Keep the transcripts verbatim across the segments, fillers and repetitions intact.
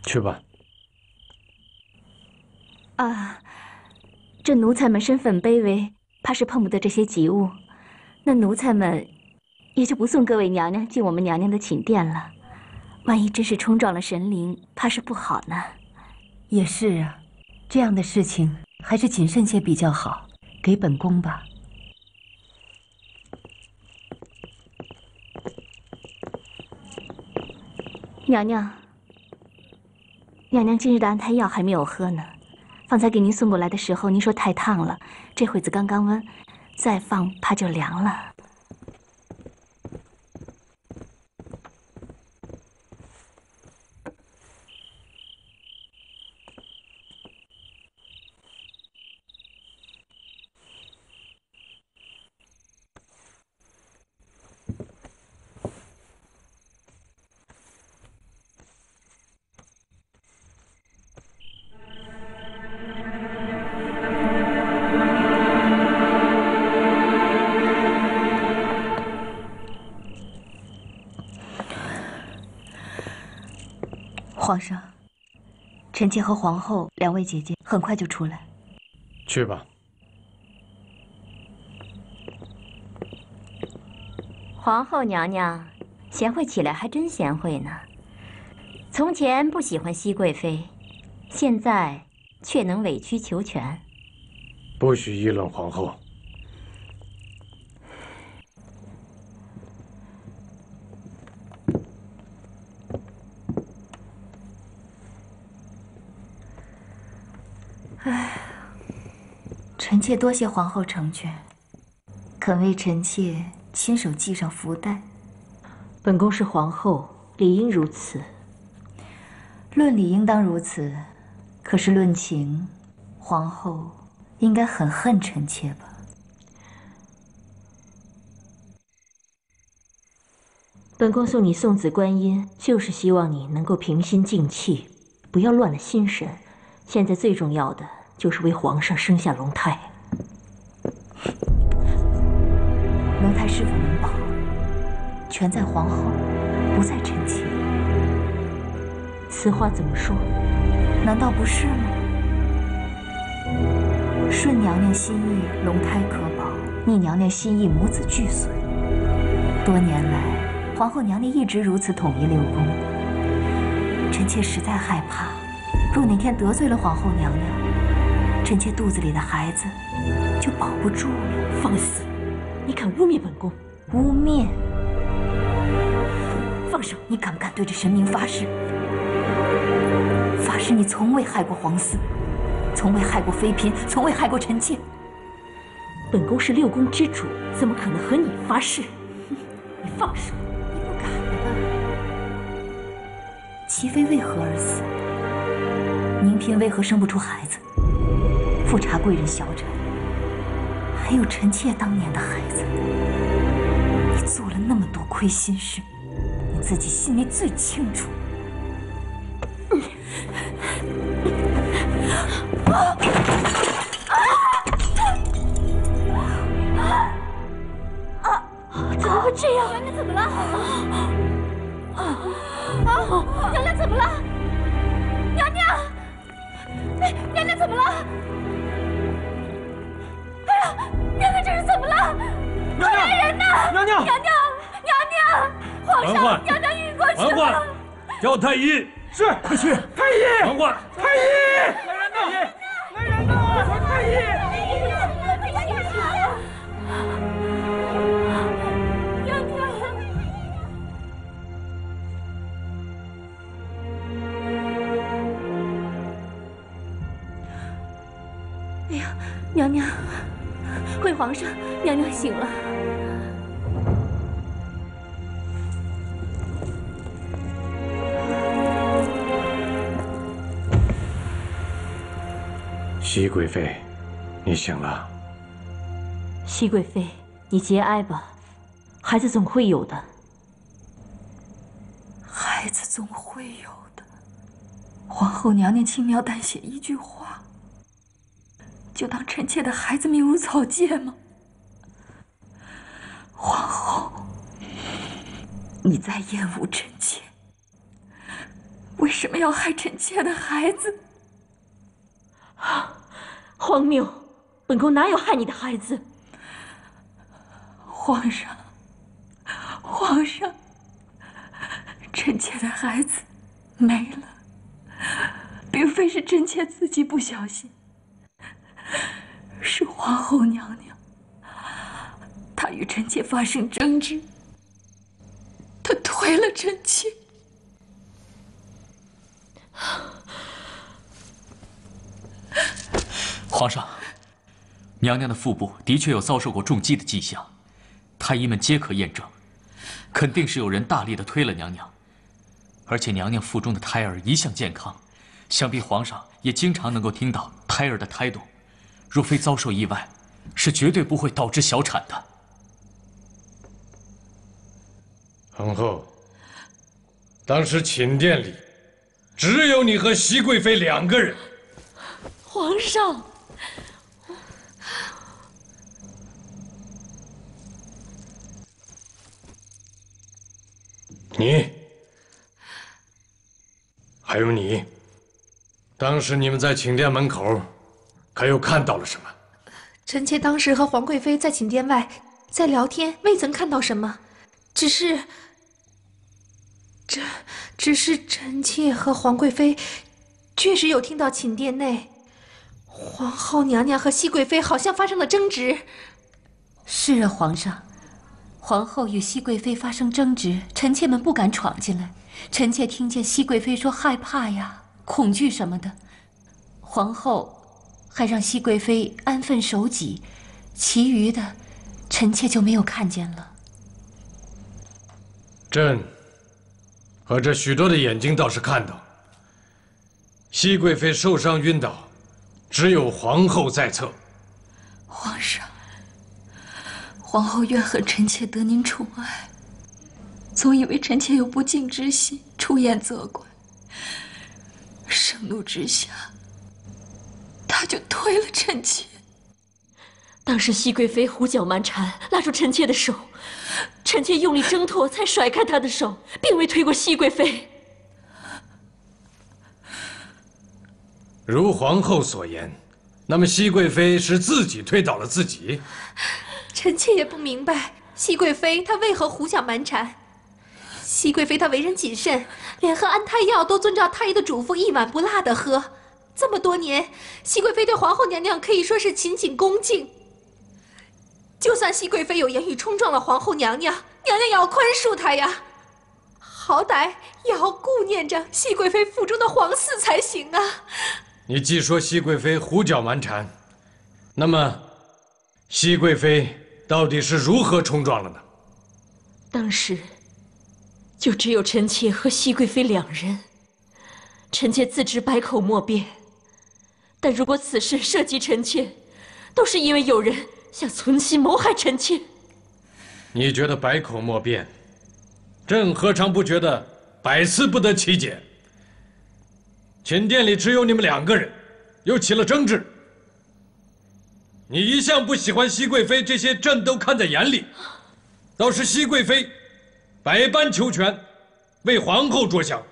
去吧。 啊，这奴才们身份卑微，怕是碰不得这些吉物，那奴才们也就不送各位娘娘进我们娘娘的寝殿了。万一真是冲撞了神灵，怕是不好呢。 也是啊，这样的事情还是谨慎些比较好。给本宫吧。 娘娘，娘娘今日的安胎药还没有喝呢。方才给您送过来的时候，您说太烫了，这会子刚刚温，再放怕就凉了。 皇上，臣妾和皇后两位姐姐很快就出来。 去吧。 皇后娘娘，贤惠起来还真贤惠呢。从前不喜欢熹贵妃，现在却能委曲求全。 不许议论皇后。 唉，臣妾多谢皇后成全，肯为臣妾亲手系上福带。 本宫是皇后，理应如此。 论理应当如此，可是论情，皇后应该很恨臣妾吧？ 本宫送你送子观音，就是希望你能够平心静气，不要乱了心神。 现在最重要的就是为皇上生下龙胎。 龙胎是否能保，全在皇后，不在臣妾。 此话怎么说？ 难道不是吗？顺娘娘心意，龙胎可保；逆娘娘心意，母子俱损。多年来，皇后娘娘一直如此统一六宫，臣妾实在害怕。 若哪天得罪了皇后娘娘，臣妾肚子里的孩子就保不住了。 放肆！你敢污蔑本宫？ 污蔑！放手！你敢不敢对着神明发誓？发誓你从未害过皇嗣，从未害过妃嫔，从未害过臣妾。 本宫是六宫之主，怎么可能和你发誓？你放手！ 你不敢吧？齐妃为何而死？ 宁嫔为何生不出孩子？富察贵人小产，还有臣妾当年的孩子，你做了那么多亏心事，你自己心里最清楚。 怎么会这样？ 娘娘怎么了？啊！娘娘怎么了？娘娘！ 娘娘怎么了？哎呀，娘娘这是怎么了？ 娘娘， 来人呐！ 娘娘， 娘娘，娘娘，皇上，娘娘晕过去了。 嬛嬛，叫太医。是，快去。太医，嬛嬛，太医，来人呐！来人呐！快传太医。 娘娘。 哎呀，娘娘，回皇上，娘娘醒了。 熹贵妃，你醒了。 熹贵妃，你节哀吧，孩子总会有的。 孩子总会有的。皇后娘娘轻描淡写一句话。 就当臣妾的孩子命如草芥吗？皇后，你在厌恶臣妾， 为什么要害臣妾的孩子？ 荒谬！本宫哪有害你的孩子？ 皇上，皇上，臣妾的孩子没了，并非是臣妾自己不小心，是皇后娘娘，她与臣妾发生争执，她推了臣妾。 皇上，娘娘的腹部的确有遭受过重击的迹象，太医们皆可验证，肯定是有人大力的推了娘娘。而且娘娘腹中的胎儿一向健康，想必皇上也经常能够听到胎儿的胎动。若非遭受意外，是绝对不会导致小产的。 皇后，当时寝殿里只有你和熹贵妃两个人。 皇上。 你，还有你，当时你们在寝殿门口，可又看到了什么？ 臣妾当时和皇贵妃在寝殿外在聊天，未曾看到什么，只是，这只是臣妾和皇贵妃确实有听到寝殿内皇后娘娘和熹贵妃好像发生了争执。 是啊，皇上。 皇后与熹贵妃发生争执，臣妾们不敢闯进来。臣妾听见熹贵妃说害怕呀、恐惧什么的，皇后还让熹贵妃安分守己，其余的臣妾就没有看见了。 朕和这许多的眼睛倒是看到，熹贵妃受伤晕倒，只有皇后在侧。 皇上。 皇后怨恨臣妾得您宠爱，总以为臣妾有不敬之心，出言责怪。盛怒之下，她就推了臣妾。 当时熹贵妃胡搅蛮缠，拉住臣妾的手，臣妾用力挣脱，才甩开她的手，并未推过熹贵妃。 如皇后所言，那么熹贵妃是自己推倒了自己。 臣妾也不明白，熹贵妃她为何胡搅蛮缠。熹贵妃她为人谨慎，连喝安胎药都遵照太医的嘱咐，一碗不落的喝。这么多年，熹贵妃对皇后娘娘可以说是勤谨恭敬。就算熹贵妃有言语冲撞了皇后娘娘，娘娘也要宽恕她呀。好歹也要顾念着熹贵妃腹中的皇嗣才行啊。 你既说熹贵妃胡搅蛮缠，那么熹贵妃 到底是如何冲撞了呢？ 当时就只有臣妾和熹贵妃两人，臣妾自知百口莫辩。但如果此事涉及臣妾，都是因为有人想存心谋害臣妾。 你觉得百口莫辩，朕何尝不觉得百思不得其解？寝殿里只有你们两个人，又起了争执。 你一向不喜欢熹贵妃，这些朕都看在眼里。倒是熹贵妃，百般求全，为皇后着想。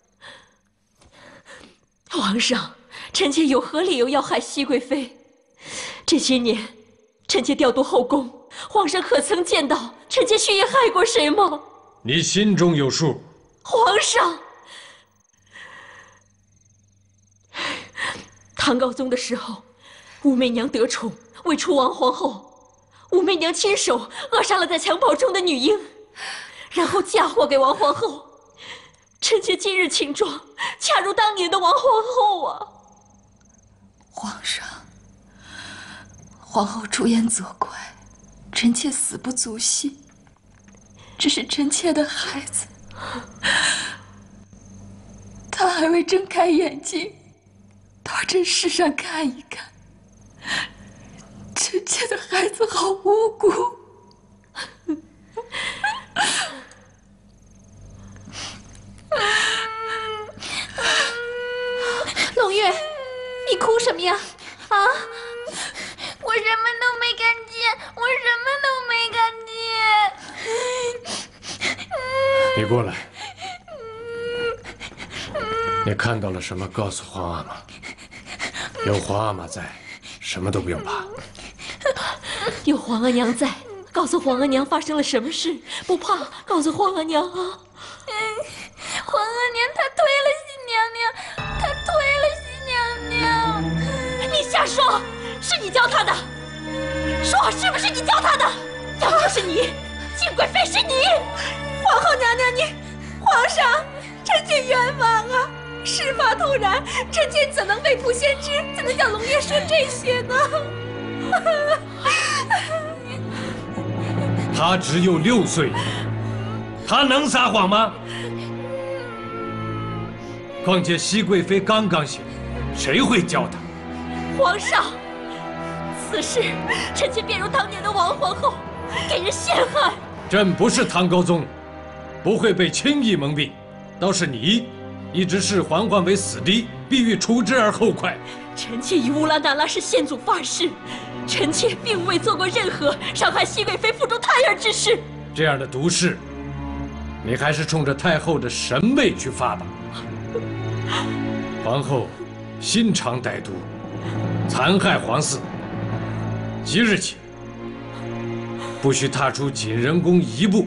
皇上，臣妾有何理由要害熹贵妃？这些年，臣妾调度后宫，皇上可曾见到臣妾蓄意害过谁吗？ 你心中有数。 皇上，唐高宗的时候，武媚娘得宠。 为出王皇后，武媚娘亲手扼杀了在襁褓中的女婴，然后嫁祸给王皇后。臣妾今日请状，恰如当年的王皇后啊！ 皇上，皇后出言责怪，臣妾死不足惜。这是臣妾的孩子，他还未睁开眼睛，到这世上看一看。 臣妾的孩子好无辜。 胧月，你哭什么呀？啊！ 我什么都没看见，我什么都没看见。 你过来。 你看到了什么？告诉皇阿玛。有皇阿玛在，什么都不用怕。 有皇阿娘在，告诉皇阿娘发生了什么事，不怕，告诉皇阿娘啊。 嗯，皇阿娘她推了新娘娘，她推了新娘娘。 你瞎说，是你教她的，说是不是你教她的？要不就是你，姬贵妃是你。 皇后娘娘你，皇上，臣妾冤枉啊！事发突然，臣妾怎能未卜先知？怎能叫龙爷说这些呢？ 他只有六岁，他能撒谎吗？况且熹贵妃刚刚醒，谁会教她？ 皇上，此事臣妾便如当年的王皇后，给人陷害。 朕不是唐高宗，不会被轻易蒙蔽。倒是你，一直视嬛嬛为死敌，必欲除之而后快。 臣妾与乌拉那拉是先祖发誓，臣妾并未做过任何伤害熹贵妃腹中胎儿之事。 这样的毒誓，你还是冲着太后的神位去发吧。皇后心肠歹毒，残害皇嗣，即日起不许踏出景仁宫一步。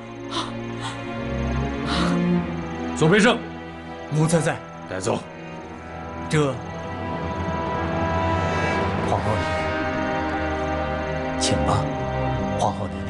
左培盛， 奴才在。 带走。 这皇后您，请吧，皇后您。